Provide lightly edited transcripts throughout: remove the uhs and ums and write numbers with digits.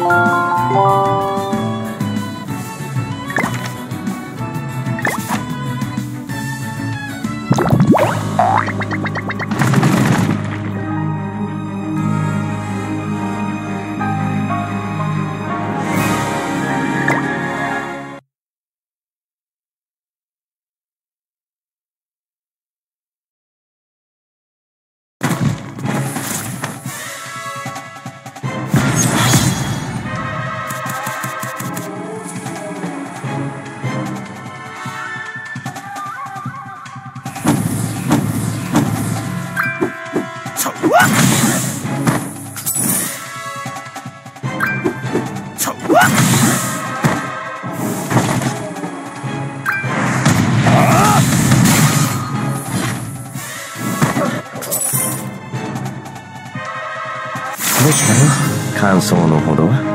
どうしたの？感想のほどは。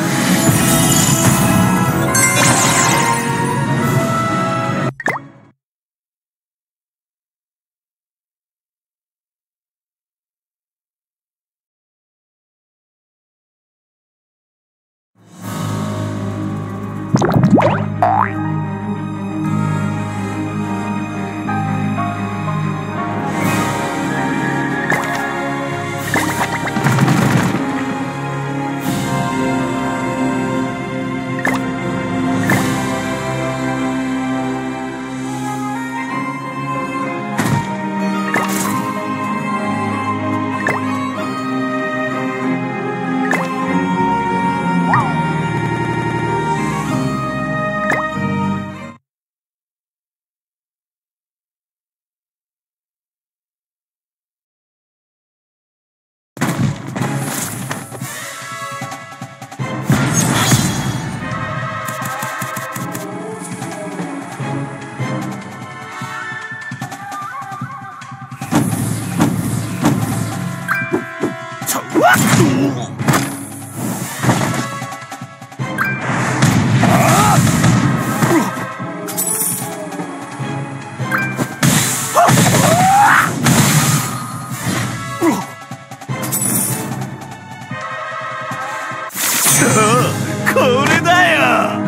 これだよ。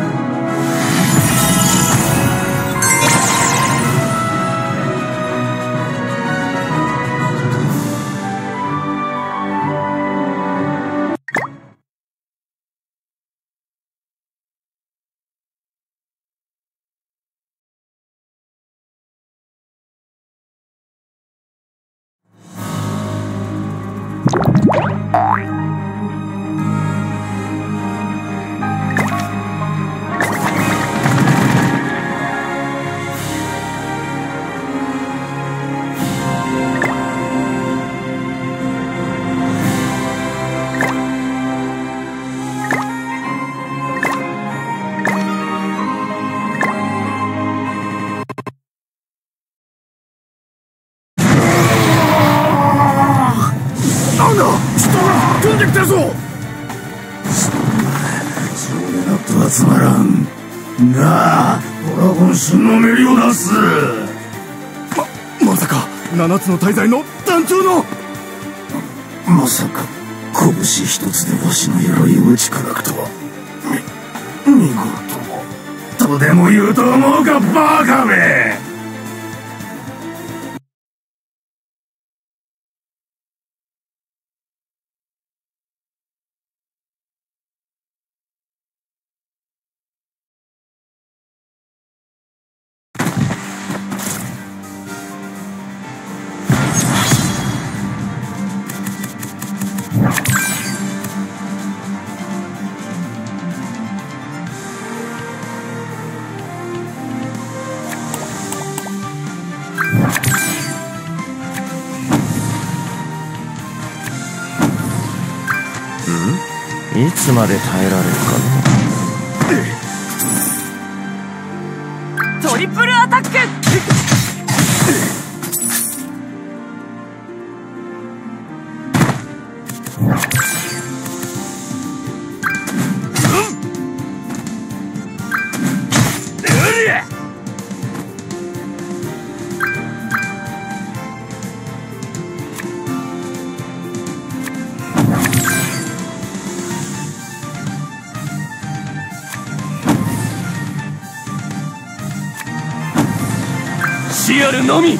飛んできたぞ。それだとはつまらん。なあ、ドラゴン神のメリを出す。まさか7つの大罪の団長の。まさか拳一つでわしの鎧を打ち砕くとは。見事とでも言うと思うか、バカめ。 いつまで耐えられるかな。 トリプルアタック。 してやるのみ。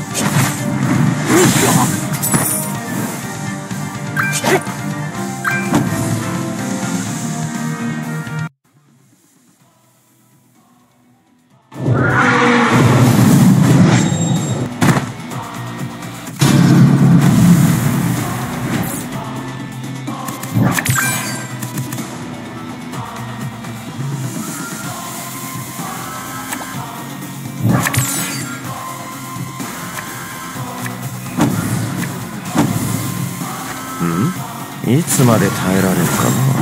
いつまで耐えられるか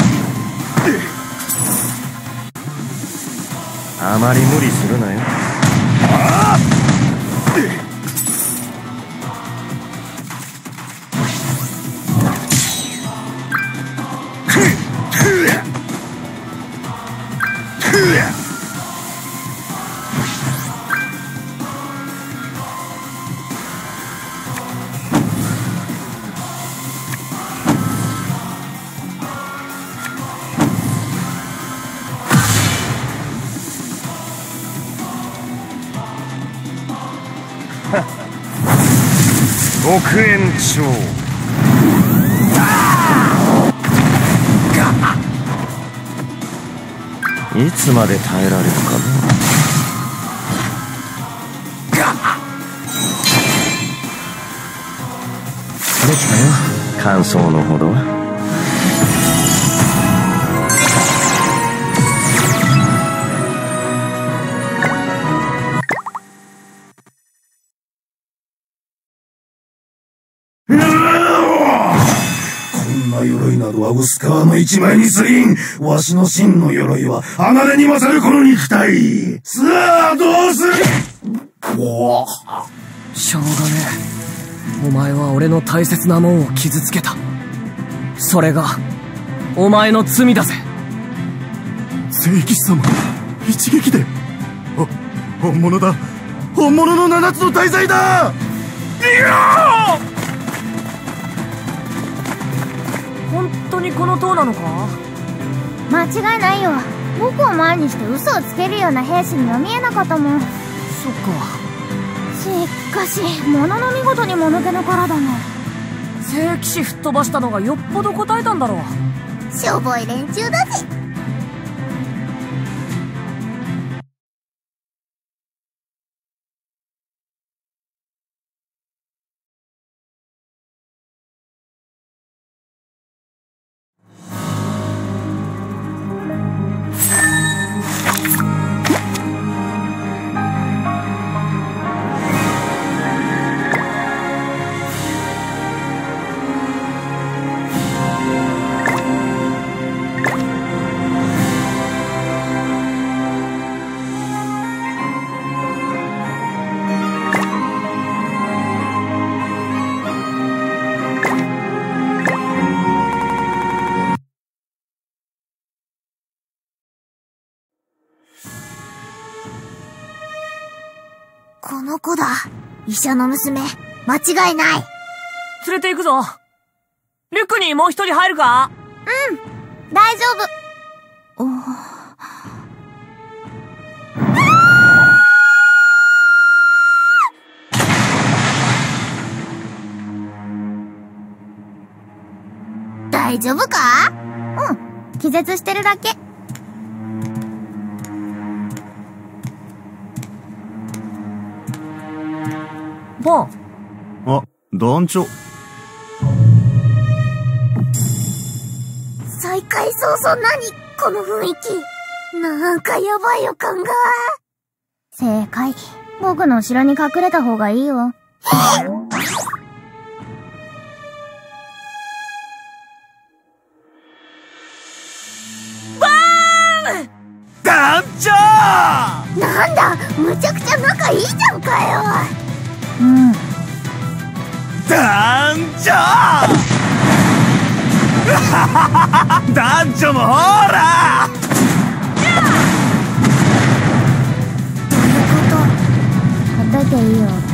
な。あまり無理するなよ。極延長。いつまで耐えられるかな。どうしたよ、感想のほどは。 鎧などは薄皮の一枚に過ぎん。わしの真の鎧は鋼に勝るこの肉体。さあどうする。 しょうがねえ。お前は俺の大切なもんを傷つけた。それがお前の罪だぜ。 聖騎士様、一撃で。本物だ。本物の七つの大罪だ。 本当にこの塔なのか？ 間違いないよ。僕を前にして嘘をつけるような兵士には見えなかったもん。 そっか。 しかし物の見事にもぬけの殻だな。 聖騎士吹っ飛ばしたのがよっぽど答えたんだろう。 しょぼい連中だぜ。この子だ。医者の娘。間違いない。 連れて行くぞ。リュックにもう一人入るか？ うん。大丈夫。大丈夫か？うん。気絶してるだけ。 ボン。 あ、団長。 再開早々何この雰囲気。なんかやばい予感が。正解。僕の後ろに隠れた方がいいよ。 団長！ なんだ、むちゃくちゃ仲いいじゃんかよ。 団長！団長もほら！ どういうこと？ほっといていいよ。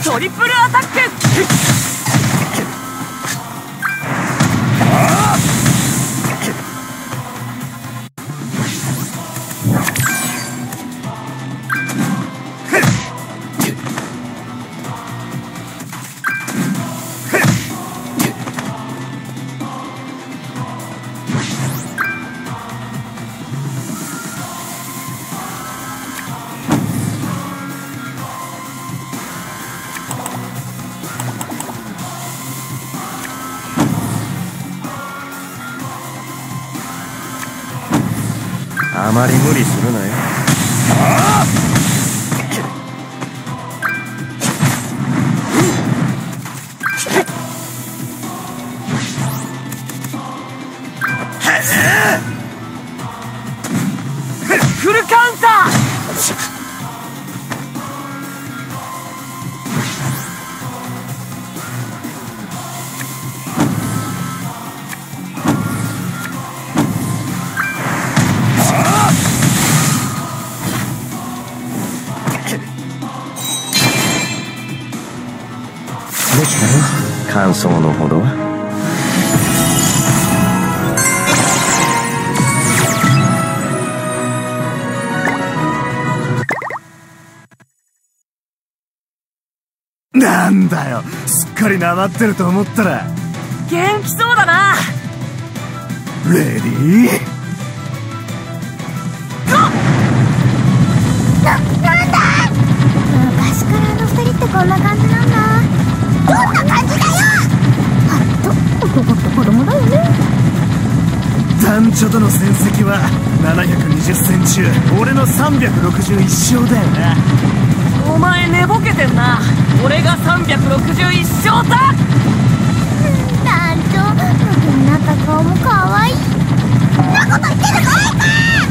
トリプルアタック。 あまり無理するなよ。 フルカウンター。 できたよ。感想のほどは。 なんだよ、すっかりなまってると思ったら。 元気そうだな。 レディー。 なんだ。昔からあの二人ってこんな感じなんだ。どんな感じだよ。子供だよね。 団長との戦績は720戦中俺の361勝だよな。 お前寝ぼけてんな。俺が361勝だ。 団長、僕になった顔も可愛い。そんなこと言ってる場合か。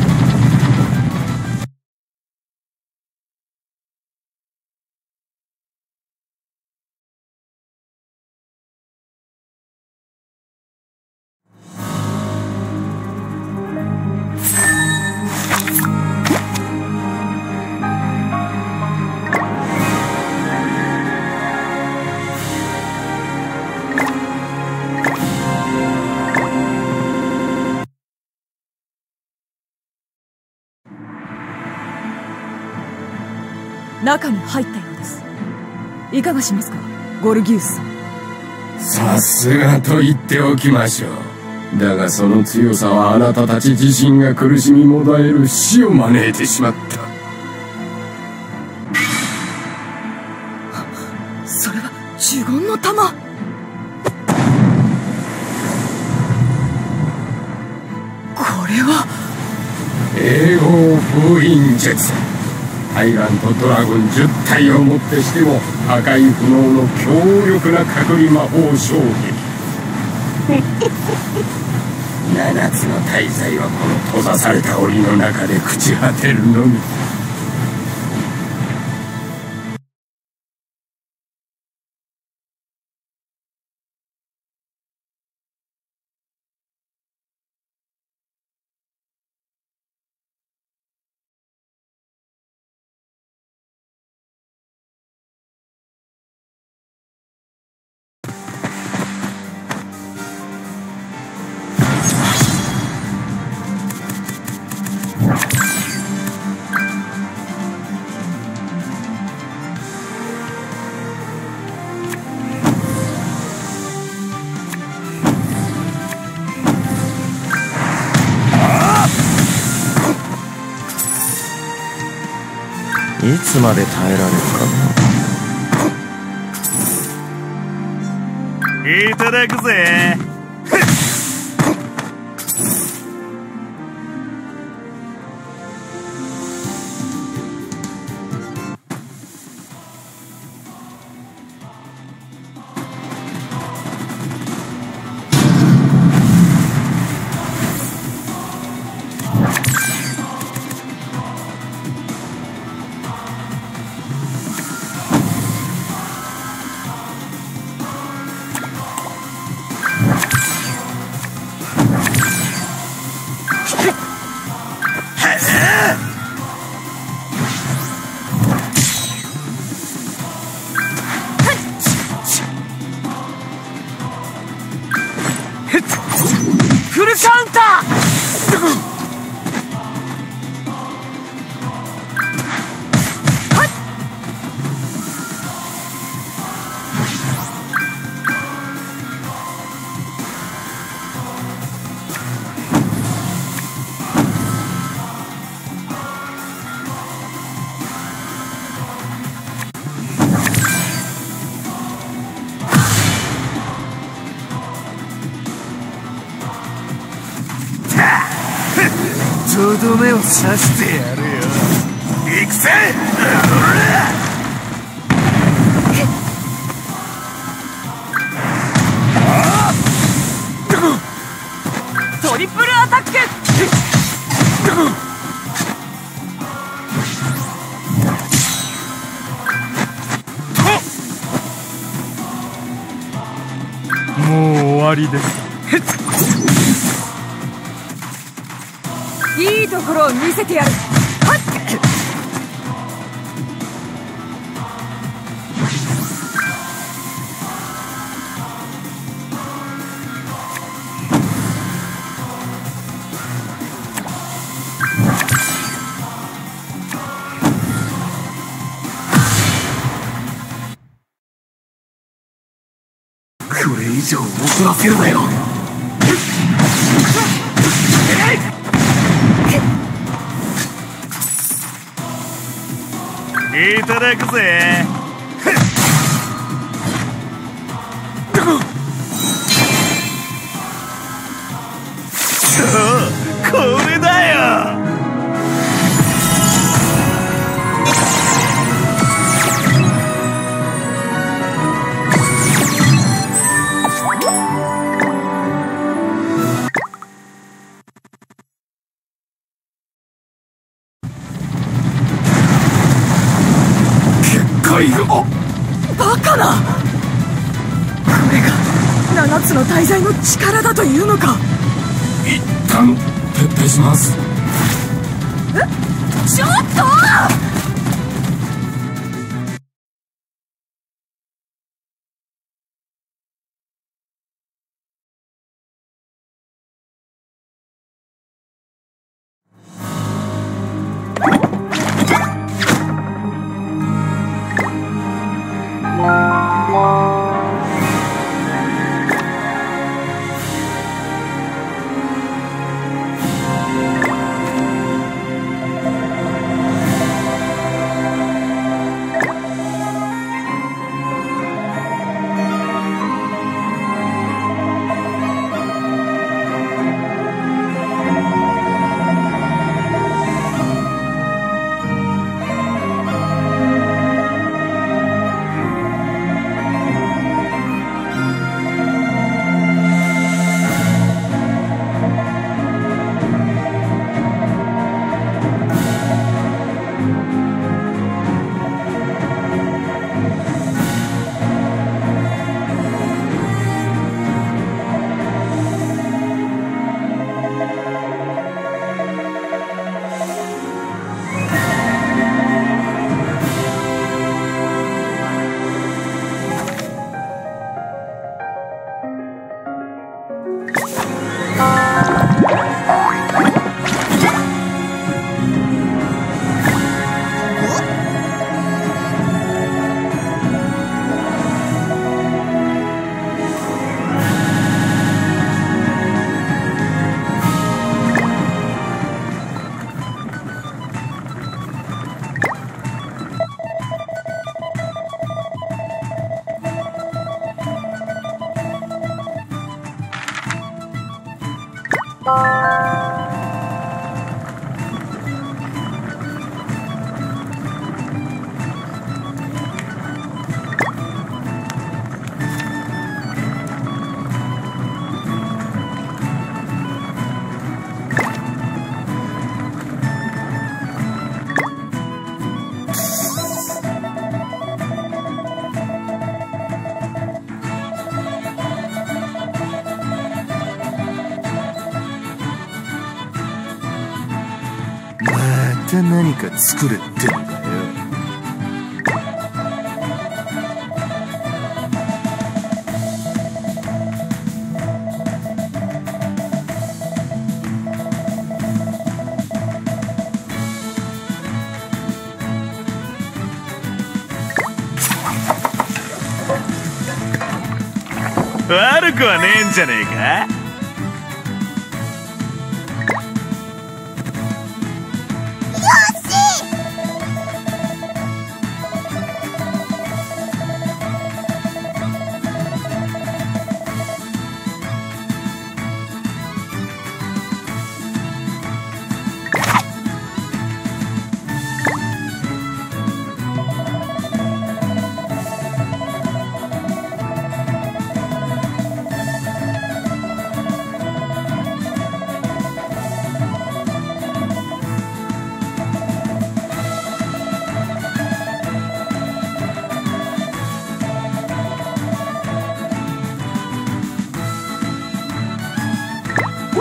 中に入ったようです。いかがしますか、ゴルギウスさん。 さすがと言っておきましょう。だがその強さはあなたたち自身が苦しみもだえる死を招いてしまった。 それは呪言の玉。これは英語封印術。タイガンとドラゴン10体をもってしても破壊不能の強力な隔離魔法衝撃。7つの大罪はこの閉ざされた檻の中で朽ち果てるのみ。 いつまで耐えられるかな。 いただくぜ。 どめを刺してやるよ。行くぜ。 トリプルアタック。 もう終わりです。 いいところを見せてやる。 これ以上怒らせるなよ。 いただくぜ。そうこれだよ。 バカな。これが7つの大罪の力だというのか。 一旦撤退します。 ちょっと。 また何か作れってんだよ。悪くはねえんじゃねえか。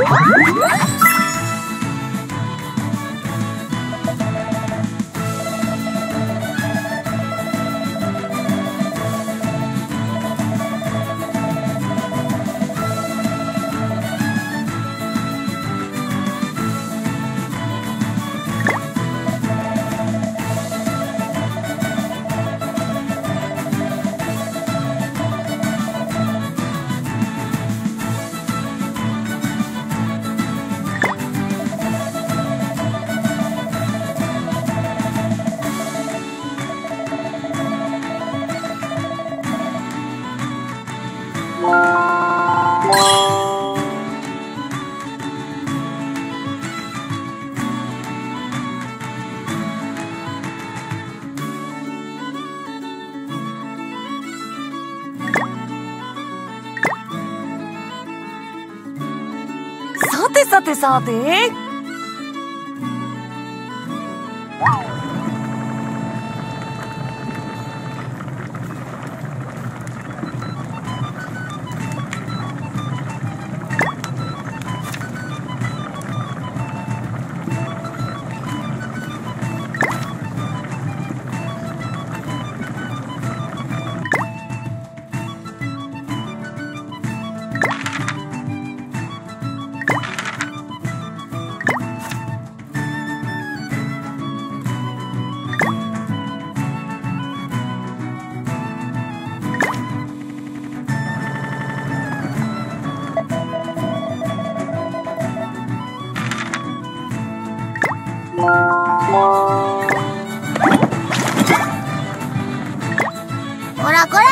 さてさて。 こらこら。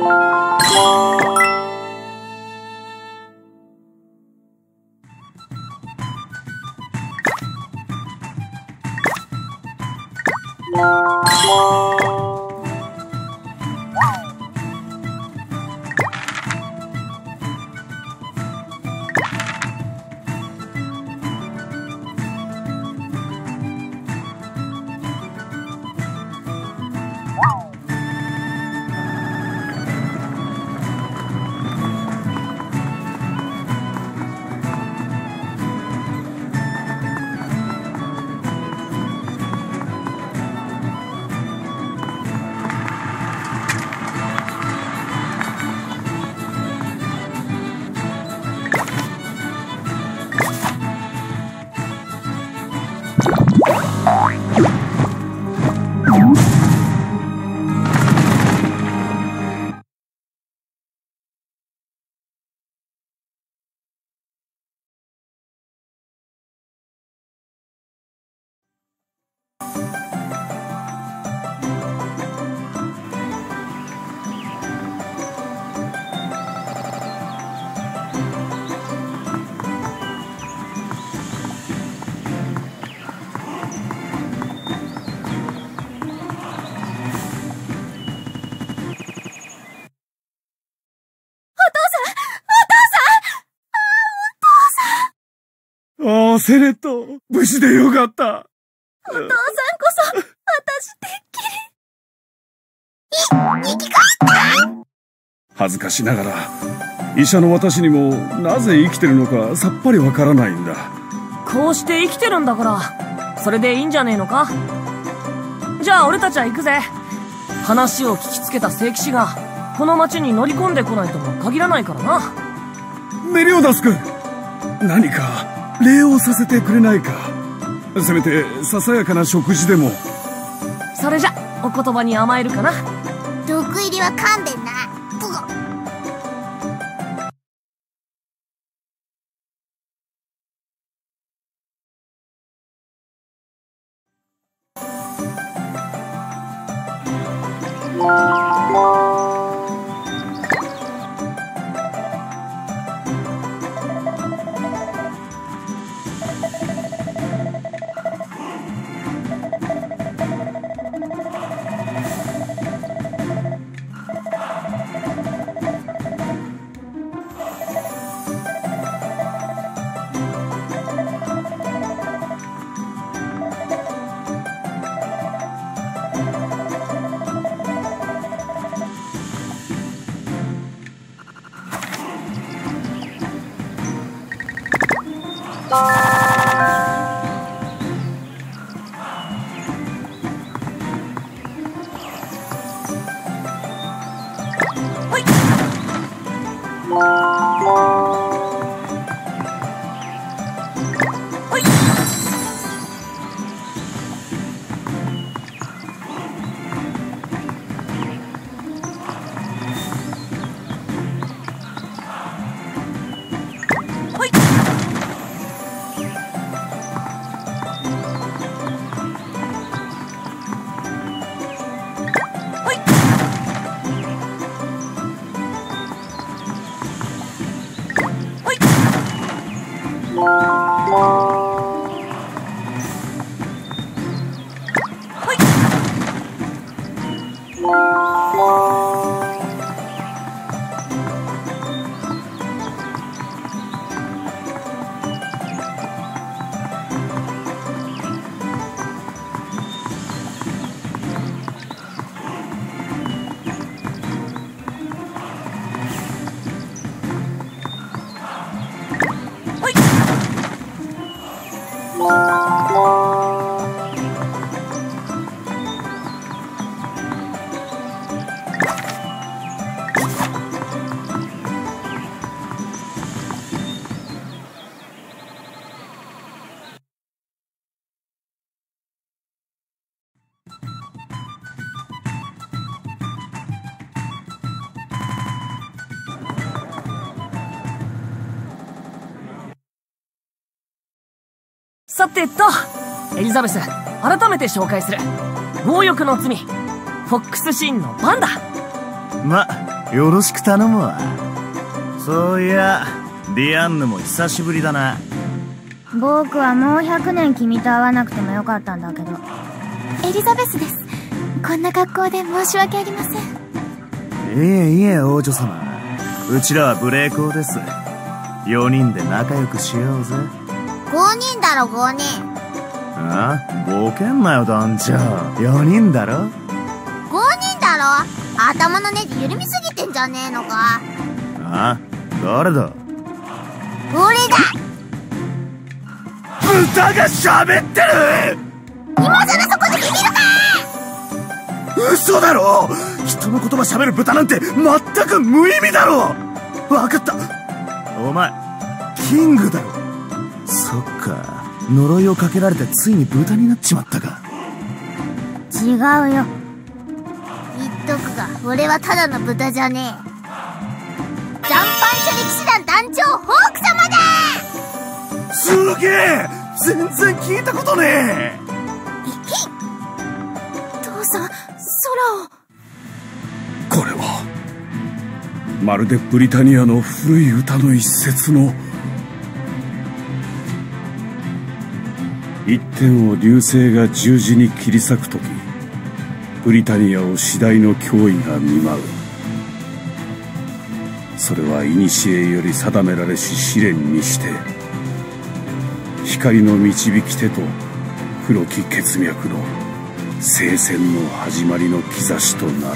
ああ、セレット、無事でよかった。 お父さんこそ、私てっきり。 生き返った。 恥ずかしながら、医者の私にもなぜ生きてるのかさっぱりわからないんだ。 こうして生きてるんだから、それでいいんじゃねえのか。じゃあ俺たちは行くぜ。話を聞きつけた聖騎士が、この町に乗り込んでこないとも限らないからな。 メリオダス君、何か礼をさせてくれないか。せめてささやかな食事でも。 それじゃお言葉に甘えるかな。 毒入りは勘弁な。 さてと、エリザベス、改めて紹介する。強欲の罪、フォックスシーンのバンだ。 ま、 よろしく頼むわ。そういやディアンヌも久しぶりだな。 僕はもう100年君と会わなくてもよかったんだけど。 エリザベスです。こんな格好で申し訳ありません。 いえいえ王女様、うちらは無礼講です。4人で仲良くしようぜ。 5人だろ5人。 ああ、ボケんなよ団長。4人だろ。 5人だろ。頭のネジ緩みすぎてんじゃねえのか。 ああ、誰だ。 俺だ。 豚が喋ってる。 今さらそこでビビるか。 嘘だろ。人の言葉喋る豚なんて全く無意味だろ。分かった。お前キングだろ。そっか、呪いをかけられてついに豚になっちまったか。 違うよ。言っとくが、俺はただの豚じゃねえ。残飯射撃師団団長ホーク様だ。 すげえ、全然聞いたことねえ。 父さん、空を。 これはまるでブリタニアの古い歌の一節の。一点を流星が十字に切り裂くとき、ブリタニアを次第の脅威が見舞う。それは古より定められし試練にして、光の導き手と黒き血脈の聖戦の始まりの兆しとならん。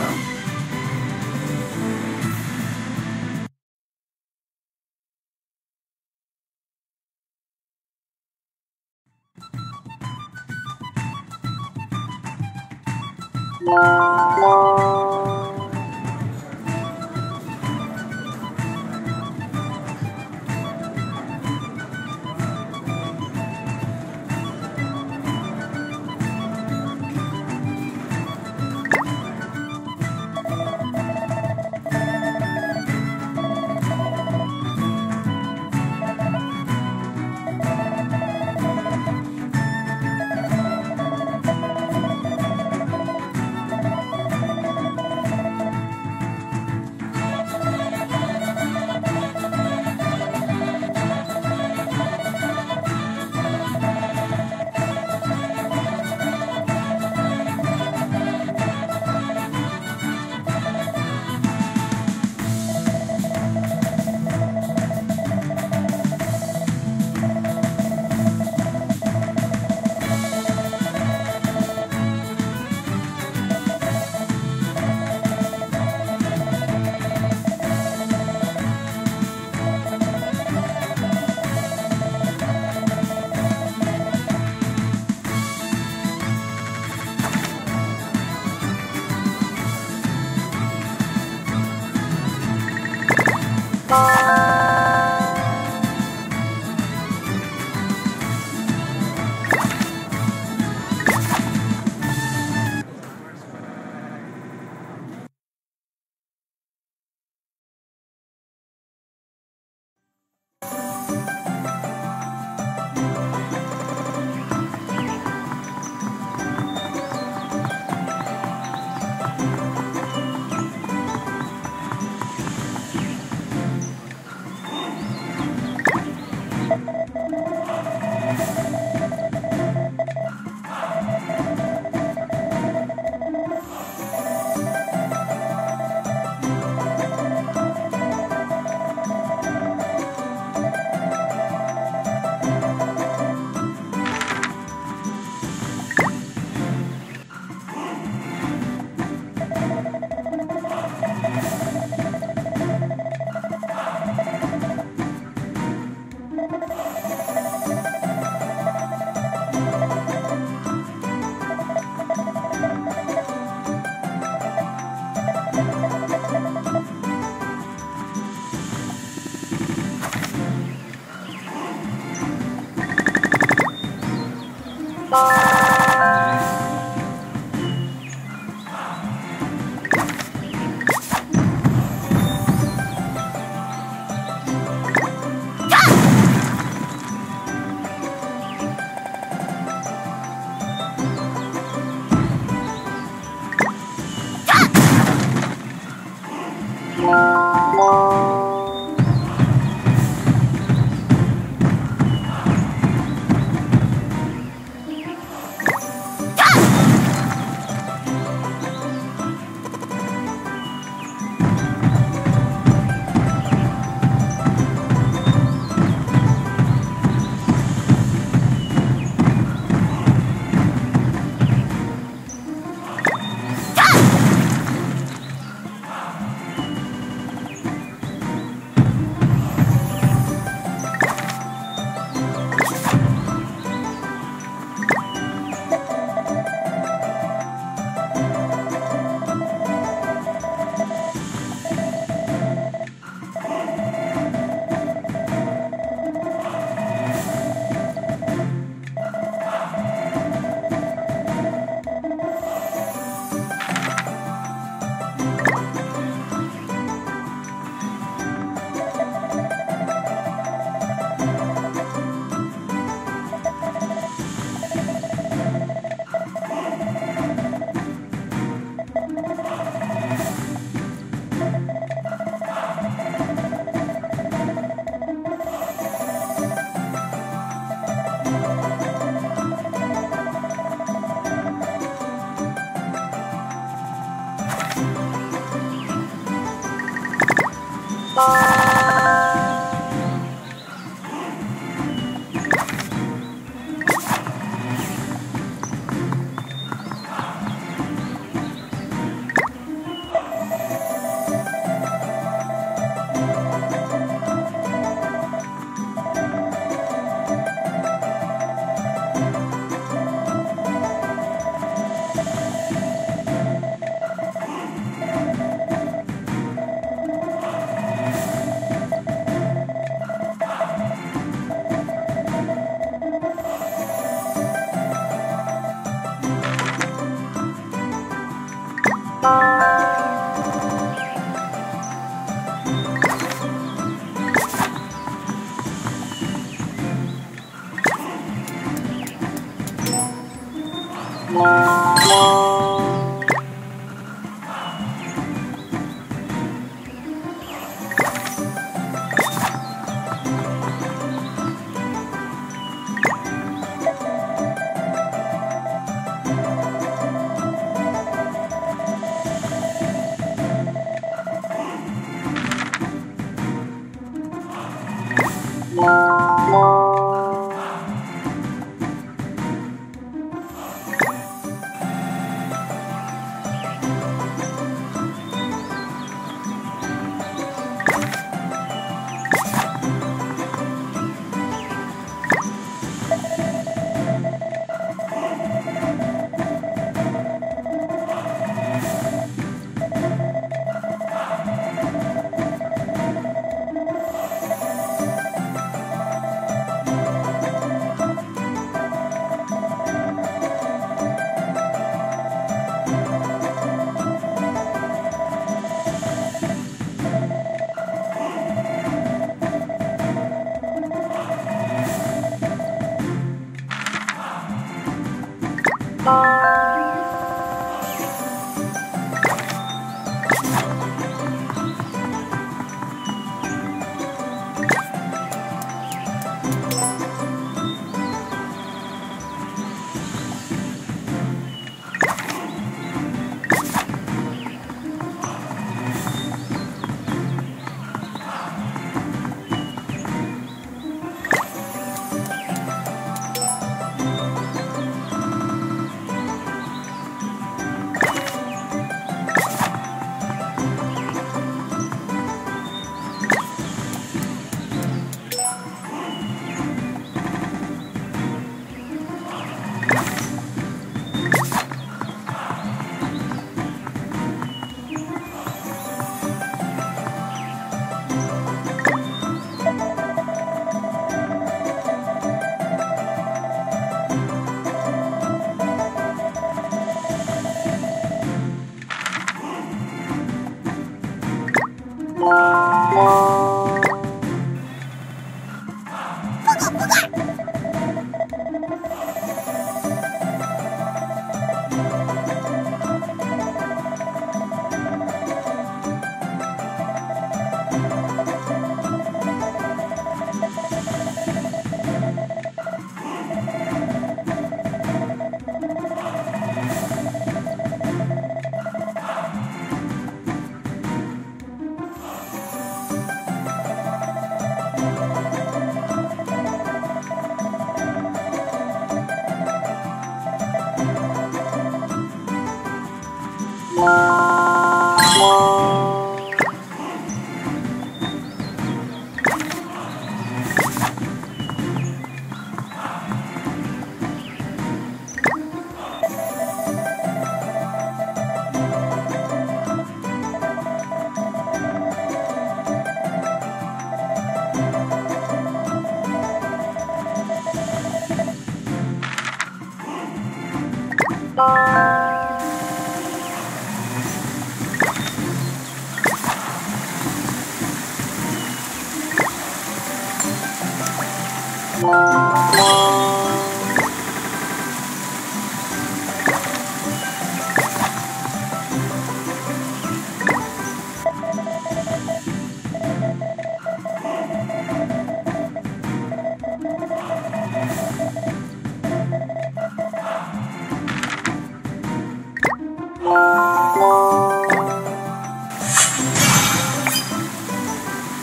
あ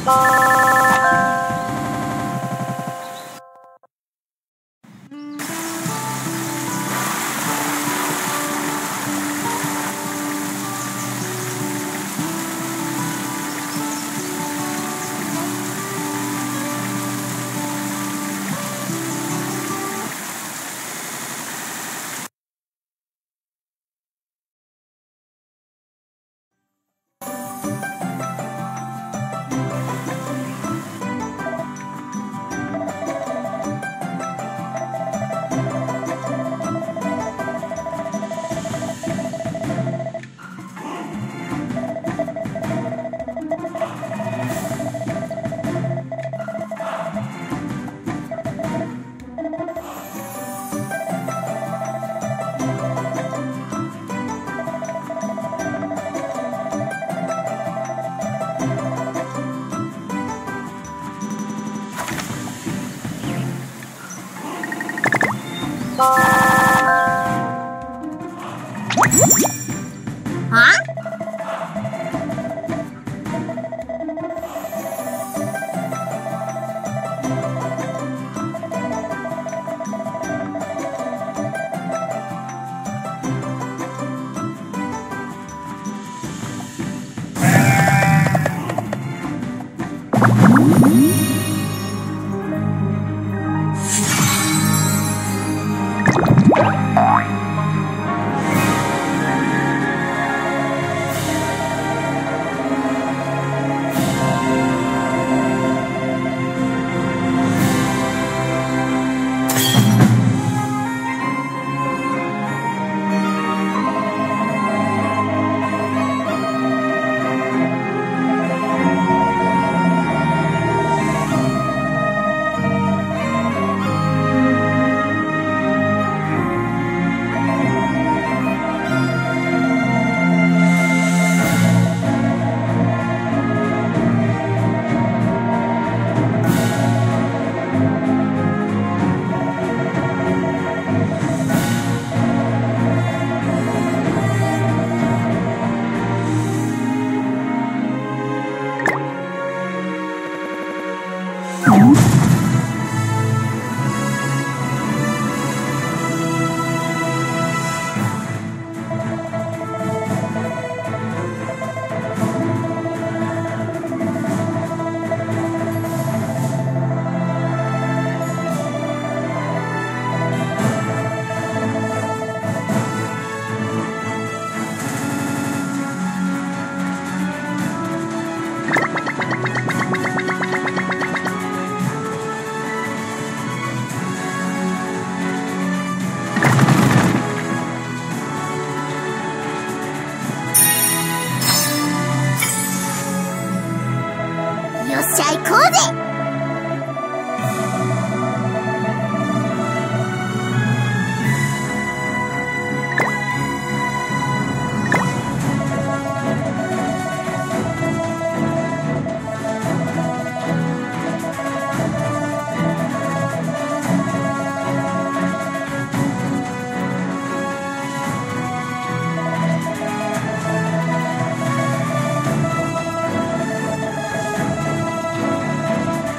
よ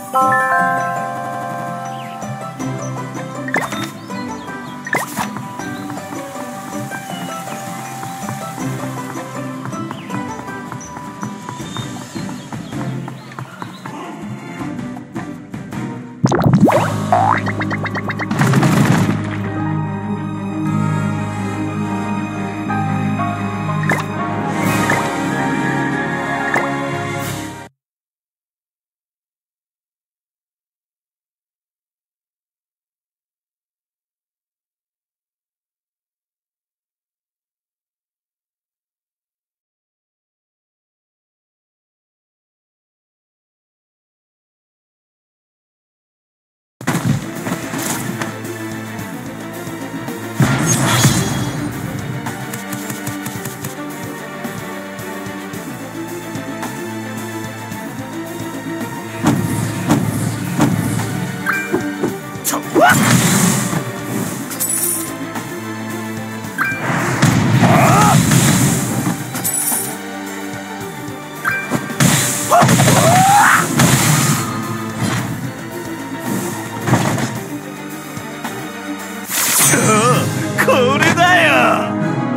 これだよ。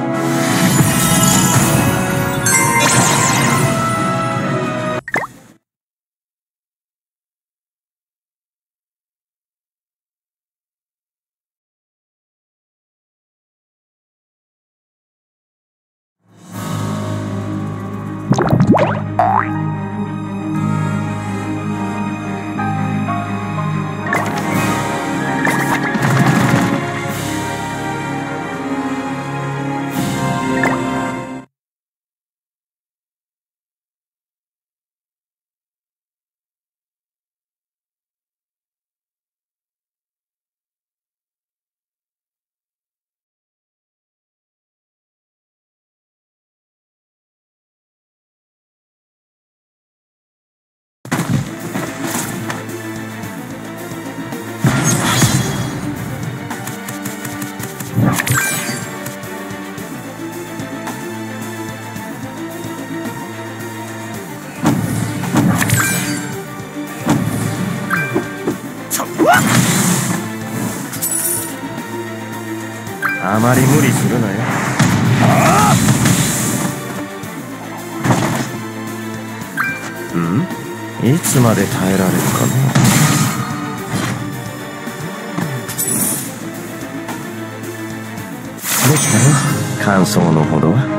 あまり無理するなよ。いつまで耐えられるかな。どうしたよ、感想のほどは。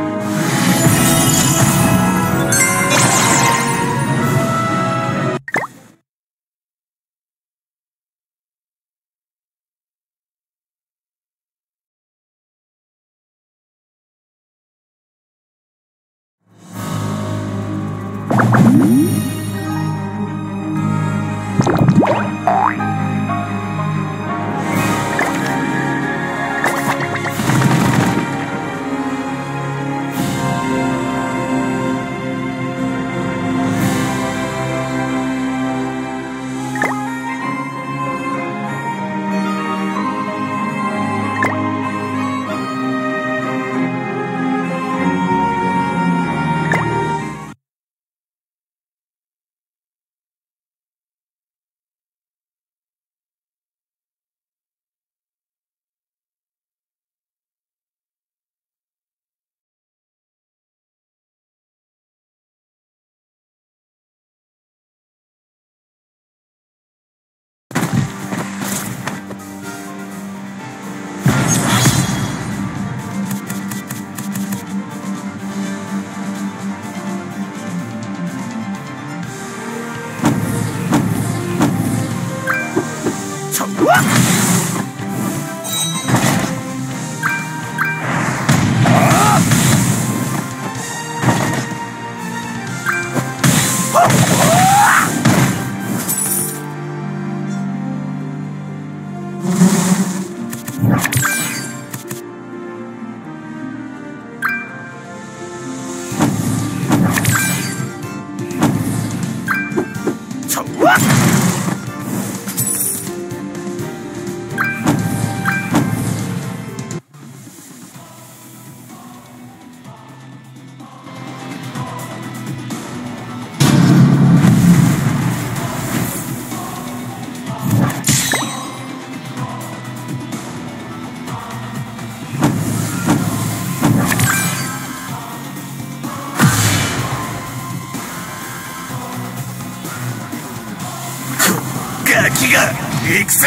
ガキが行くぜ。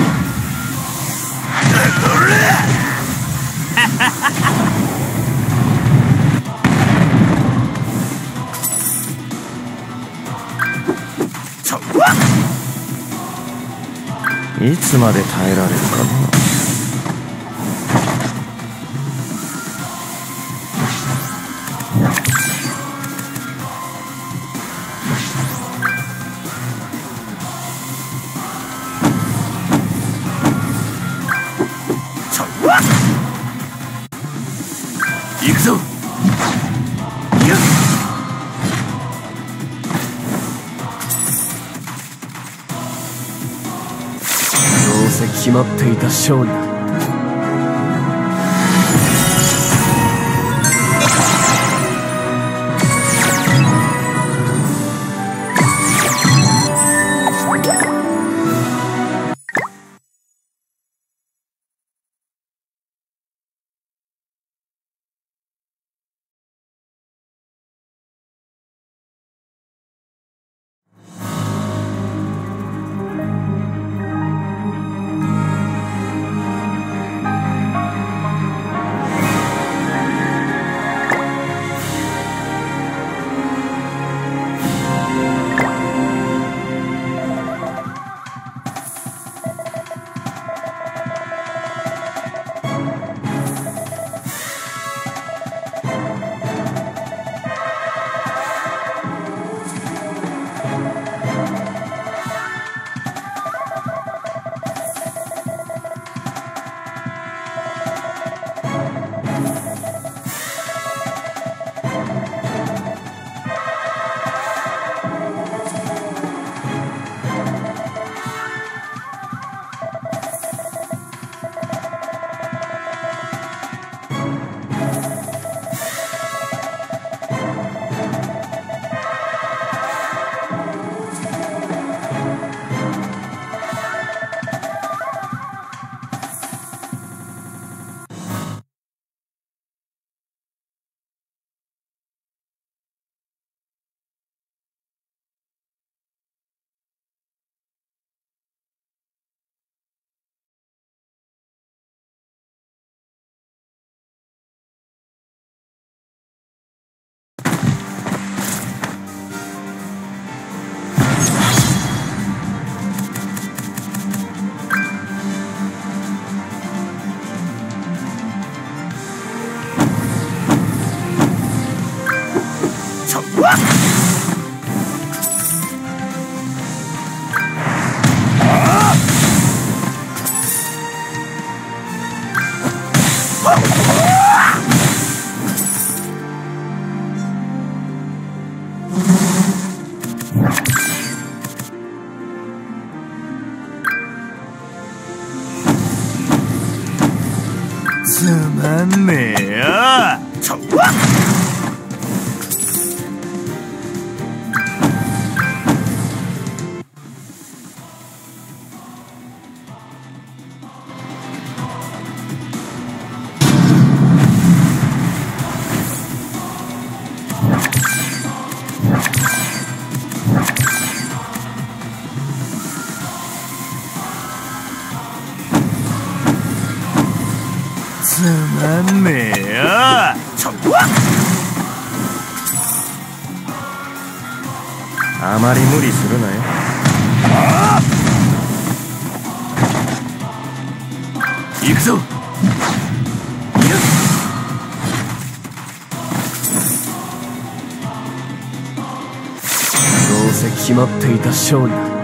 いつまで耐えられるかな。 行くぞ。よっ。 どうせ決まっていた勝利だ。 つまんねえよ。つまんねえよ。 あまり無理するなよ。 行くぞ。 どうせ決まっていた勝利だ。